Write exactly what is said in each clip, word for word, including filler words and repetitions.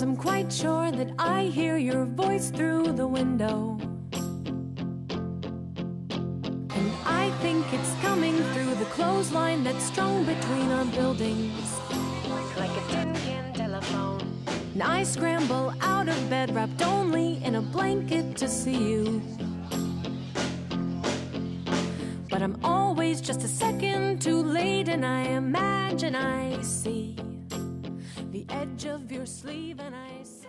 'cause I'm quite sure that I hear your voice through the window. And I think it's coming through the clothesline that's strung between our buildings, like a tin can telephone. And I scramble out of bed wrapped only in a blanket to see you. But I'm always just a second too late, and I imagine I see the edge of your sleeve, and I say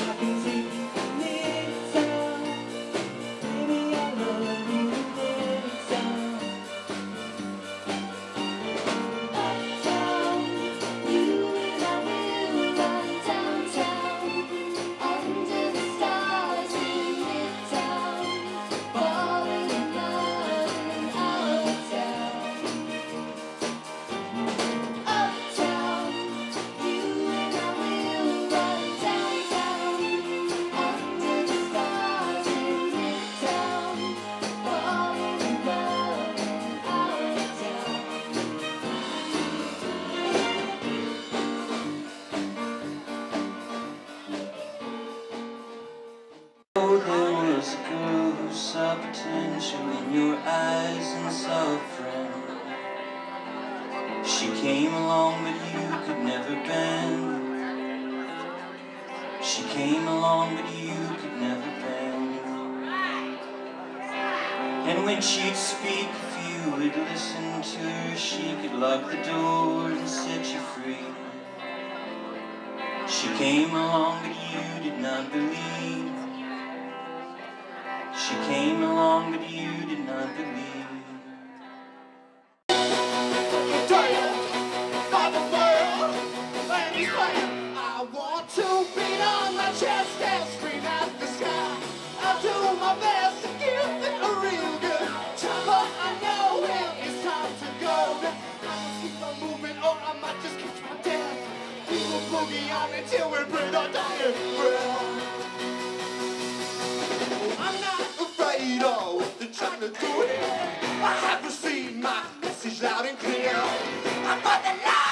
potential in your eyes and saw a friend. She came along but you could never bend. She came along but you could never bend. And when she'd speak, if you would listen to her, she could lock the door and set you free. She came along but you did not believe. She came along, but you did not believe. By the world, and he's playing. I want to beat on my chest and scream at the sky. I'll do my best to give it a real good time, but I know when it's time to go. I must keep on moving, or I might just catch my death. We will boogie on until we're breathe or dying breath. I'm not afraid of what they're trying to do here. I have received my message loud and clear. I'm for the life.